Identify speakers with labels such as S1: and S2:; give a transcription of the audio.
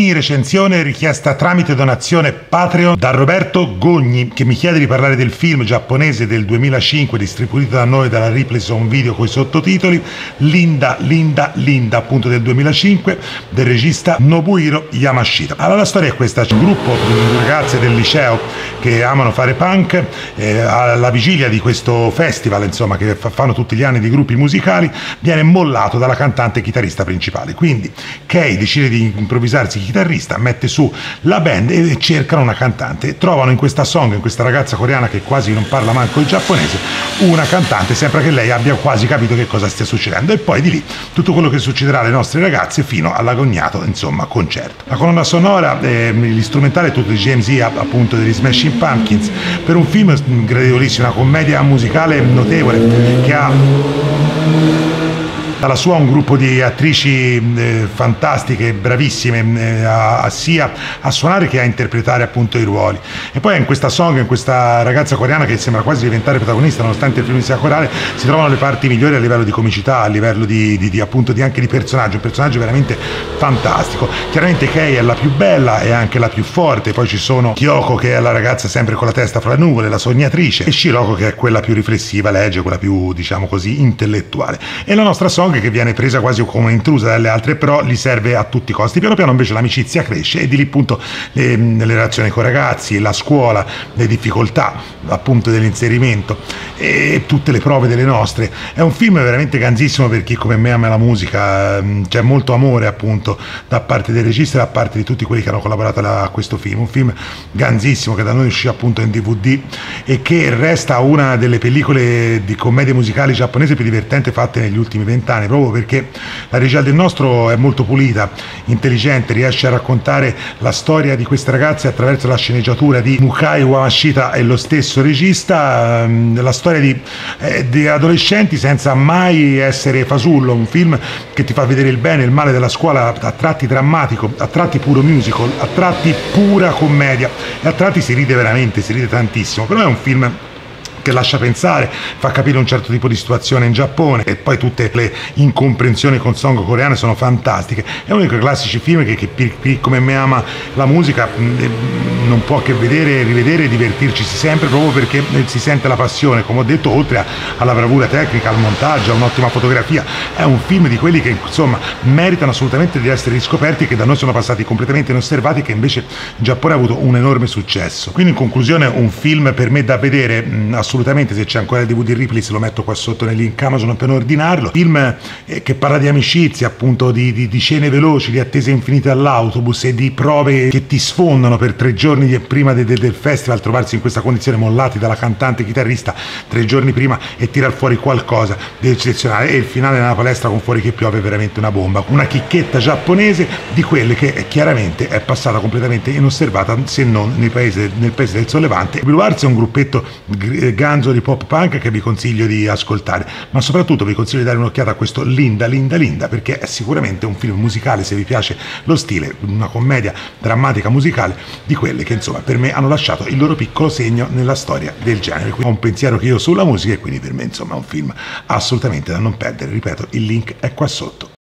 S1: mini recensione richiesta tramite donazione Patreon da Roberto Gogni, che mi chiede di parlare del film giapponese del 2005 distribuito da noi dalla Ripley Home Video con i sottotitoli Linda, Linda, Linda, appunto del 2005, del regista Nobuhiro Yamashita. Allora la storia è questa: c'è un gruppo di ragazze del liceo che amano fare punk, alla vigilia di questo festival, insomma, che fanno tutti gli anni di gruppi musicali, viene mollato dalla cantante e chitarrista principale. Quindi Kei decide di improvvisarsi chitarrista, mette su la band e cercano una cantante. Trovano in questa song, in questa ragazza coreana che quasi non parla manco il giapponese, una cantante, sembra che lei abbia quasi capito che cosa stia succedendo, e poi di lì tutto quello che succederà alle nostre ragazze fino all'agognato, insomma, concerto. La colonna sonora, gli strumentali è tutto di James E, appunto, degli Smashing Pumpkins, per un film gradevolissimo, una commedia musicale notevole che ha dalla sua un gruppo di attrici fantastiche, bravissime, sia a suonare che a interpretare appunto i ruoli. E poi in questa song, in questa ragazza coreana che sembra quasi diventare protagonista nonostante il film sia corale, si trovano le parti migliori a livello di comicità, a livello appunto anche di personaggio, un personaggio veramente fantastico. Chiaramente Kei è la più bella e anche la più forte, poi ci sono Kyoko che è la ragazza sempre con la testa fra le nuvole, la sognatrice, e Shiroko che è quella più riflessiva, legge, quella più, diciamo così, intellettuale. E la nostra song che viene presa quasi come intrusa dalle altre, però gli serve a tutti i costi. Piano piano invece l'amicizia cresce e di lì appunto le relazioni con i ragazzi, la scuola, le difficoltà appunto dell'inserimento e tutte le prove delle nostre. È un film veramente ganzissimo per chi come me ama la musica, c'è molto amore appunto da parte del regista e da parte di tutti quelli che hanno collaborato a questo film. Un film ganzissimo che da noi uscì appunto in DVD e che resta una delle pellicole di commedie musicali giapponese più divertenti fatte negli ultimi 20 anni, proprio perché la regia del nostro è molto pulita, intelligente, riesce a raccontare la storia di queste ragazze attraverso la sceneggiatura di Mukai Wamashita e lo stesso regista, la storia di adolescenti senza mai essere fasullo, un film che ti fa vedere il bene e il male della scuola, a tratti drammatico, a tratti puro musical, a tratti pura commedia e a tratti si ride veramente, si ride tantissimo, però è un film che lascia pensare, fa capire un certo tipo di situazione in Giappone, e poi tutte le incomprensioni con song coreane sono fantastiche. È uno di quei classici film che per chi come me ama la musica non può che vedere, rivedere e divertirci sempre, proprio perché si sente la passione, come ho detto, oltre alla bravura tecnica, al montaggio, a un'ottima fotografia. È un film di quelli che insomma meritano assolutamente di essere riscoperti e che da noi sono passati completamente inosservati, che invece in Giappone ha avuto un enorme successo. Quindi in conclusione un film per me da vedere assolutamente. Se c'è ancora il DVD Ripley se lo metto qua sotto nel link Amazon per ordinarlo. Film che parla di amicizia, appunto di scene veloci, di attese infinite all'autobus e di prove che ti sfondano per 3 giorni prima del festival, trovarsi in questa condizione mollati dalla cantante chitarrista 3 giorni prima e tirar fuori qualcosa di eccezionale, e il finale nella palestra con fuori che piove, veramente una bomba, una chicchetta giapponese di quelle che chiaramente è passata completamente inosservata, se non nel paese del Sollevante. Blue Arts è un gruppetto ganzo di pop punk che vi consiglio di ascoltare, ma soprattutto vi consiglio di dare un'occhiata a questo Linda, Linda, Linda, perché è sicuramente un film musicale, se vi piace lo stile, una commedia drammatica musicale di quelle che insomma per me hanno lasciato il loro piccolo segno nella storia del genere. Quindi ho un pensiero che io ho sulla musica e quindi per me insomma è un film assolutamente da non perdere. Ripeto, il link è qua sotto.